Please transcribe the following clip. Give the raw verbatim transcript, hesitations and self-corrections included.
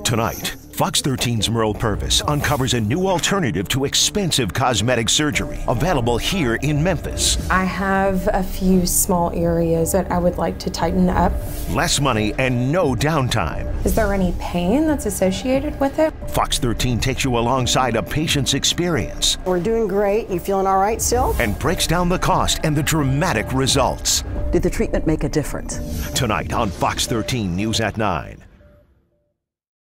Tonight, Fox thirteen's Merle Purvis uncovers a new alternative to expensive cosmetic surgery, available here in Memphis. I have a few small areas that I would like to tighten up. Less money and no downtime. Is there any pain that's associated with it? Fox thirteen takes you alongside a patient's experience. We're doing great. You feeling all right still? And breaks down the cost and the dramatic results. Did the treatment make a difference? Tonight on Fox thirteen News at nine.